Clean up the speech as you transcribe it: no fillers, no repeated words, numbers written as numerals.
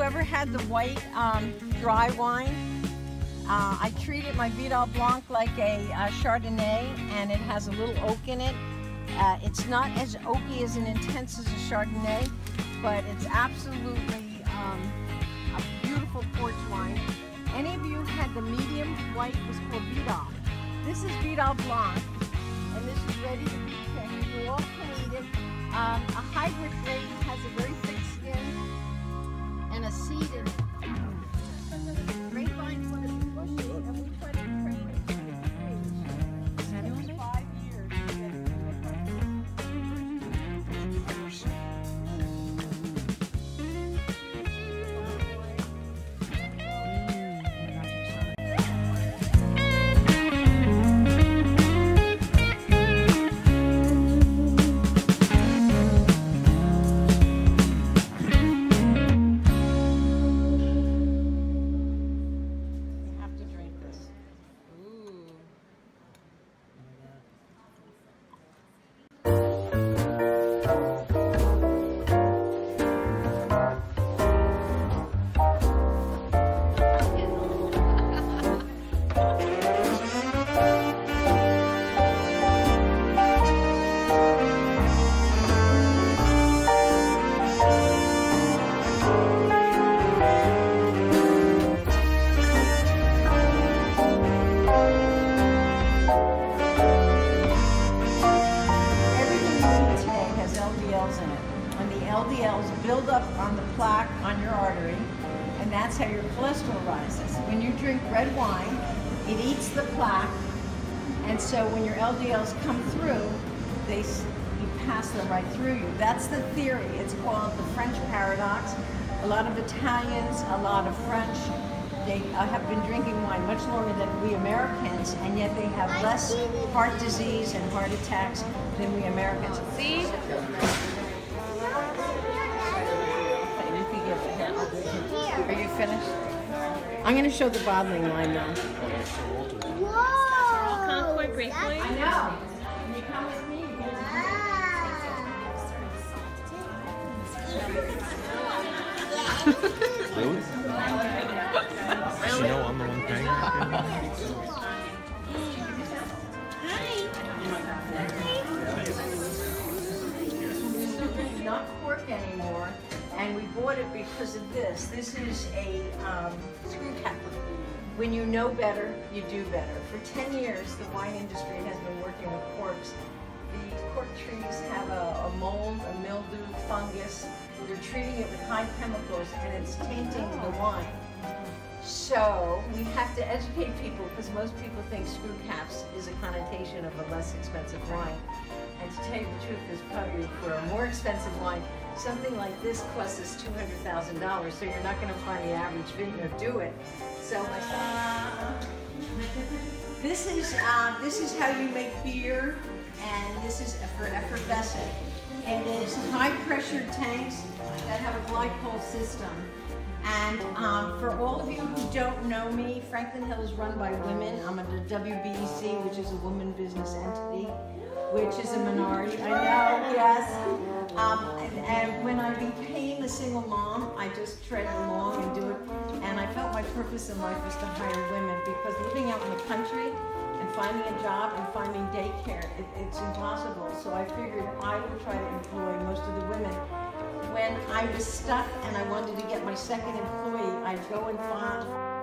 ever had the white dry wine? I treated my Vidal Blanc like a Chardonnay, and it has a little oak in it. It's not as oaky as and intense as a Chardonnay, but it's absolutely a beautiful port wine. Any of you had the medium white? It was called Vidal. This is Vidal Blanc, and this is ready to be picked. You all can eat it. A hybrid grape has a very thick skin and a seed in it. Grapevine is one of the bushes, and we try to prep it to the trees. Every 5 years we get it. LDLs build up on the plaque on your artery, and that's how your cholesterol rises. When you drink red wine, it eats the plaque, and so when your LDLs come through, you pass them right through you. That's the theory. It's called the French paradox. A lot of Italians, a lot of French, they have been drinking wine much longer than we Americans, and yet they have less heart disease and heart attacks than we Americans. See? Are you finished? I'm going to show the bottling line now. Whoa! Come quite briefly. I know. Can you come with me? Really? Does she know I'm the one paying? Not cork anymore, and we bought it because of this. This is a screw cap. When you know better, you do better. For 10 years, the wine industry has been working with corks. The cork trees have a mold, a mildew, fungus. They're treating it with high chemicals, and it's tainting the wine. So we have to educate people, because most people think screw caps is a connotation of a less expensive wine. And to tell you the truth, is probably for a more expensive wine, something like this costs us $200,000. So you're not going to find the average vineyard do it. So this is how you make beer, and this is for effervescent. It is high-pressure tanks that have a glycol system. And for all of you who don't know me, Franklin Hill is run by women. I'm at the WBEC, which is a woman business entity, which is a minority. I know, yes. And when I became a single mom, I just tread along and do it. And I felt my purpose in life was to hire women, because living out in the country and finding a job and finding daycare, it's impossible. So I figured I would try to employ most of the women. When I was stuck and I wanted to get my second employee, I'd go and find